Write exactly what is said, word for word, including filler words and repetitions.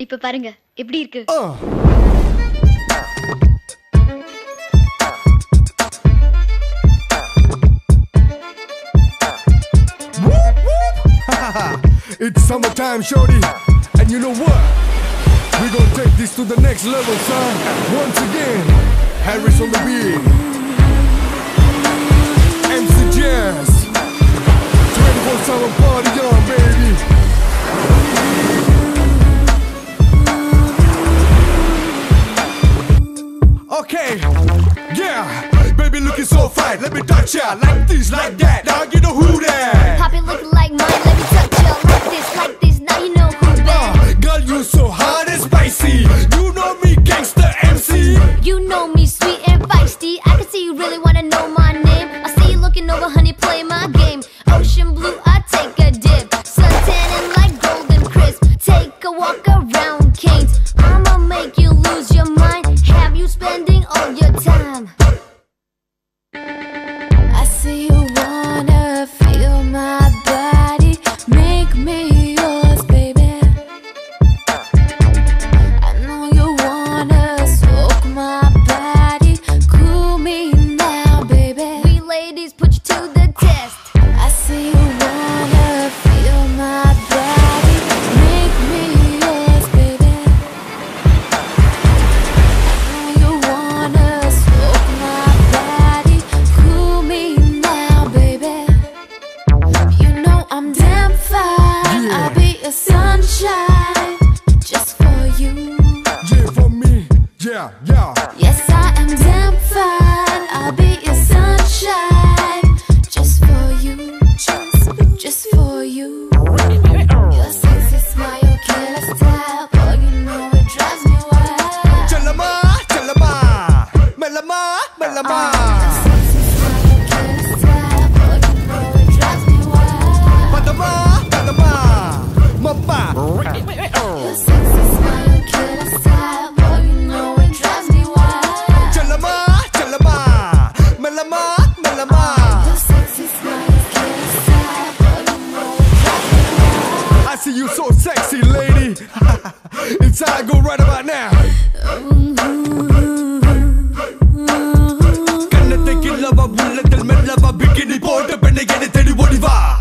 இப்ப பாருங்க எப்படி இருக்கு. It's summertime, shorty, and you know what? We gonna take this to the next level, son. Once again, Harris on the beat, M C Jazz, twenty-four seven party on, baby. Okay, yeah, baby looking so fine. Let me touch ya like this, like that. Now you know who that. Poppy looking like mine. Let me touch ya like this, like this. Now you know who that. Uh, girl, you so hot and spicy. You know me, gangster M C. You know me, sweet and feisty. I can see you really wanna know my name. I see you looking over, honey, play my game. Ocean blue, I take a dip. Sun tanning like golden crisp. Take a walk around Canes. I'ma make you lose your mind. Have you spending all your time? I see you wanna feel my body, make me yours, baby. I know you wanna soak my body, cool me now, baby. We ladies put you to the test. I see you wanna feel my body, make me yours, baby. I know you wanna soak my body, cool me now, baby. You know I'm damn fine, I'll be your sunshine, just for you. Yeah, for me, yeah, yeah. Yes, I am damn fine, I'll be your sunshine, just for you, just, just for you. Your sexy smile, your killer style, boy, you know it drives me wild. Chalama, chalama, melama, melama. Your sexy smile, your killer style, boy, you know it drives me wild. Padama, padama, mapa. Your sexy smile, your killer style, boy, you know it drives me wild. Chalama, chalama, melama, melama. Your sexy smile, your killer style, boy, you know it drives me wild. I see you so sexy, lady. It's how I go right about now. கண்ணத்தை கிள்ளவா உள்ளத்தில் மெல்லவா bikini போட்ட பெண்ணை என்னை தேடி ஓடிவா